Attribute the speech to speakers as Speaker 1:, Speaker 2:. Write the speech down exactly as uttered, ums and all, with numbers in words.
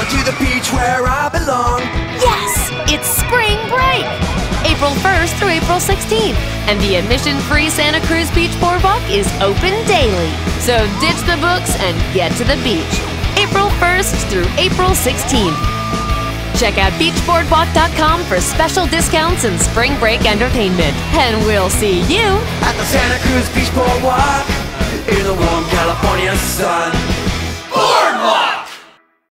Speaker 1: on to the beach where I belong.
Speaker 2: Yes! It's spring break! April first through April sixteenth. And the admission-free Santa Cruz Beach Boardwalk is open daily. So ditch the books and get to the beach. April first through April sixteenth. Check out beach boardwalk dot com for special discounts and spring break entertainment. And we'll see you
Speaker 1: At the Santa Cruz Beach Boardwalk, in the warm California sun. Boardwalk!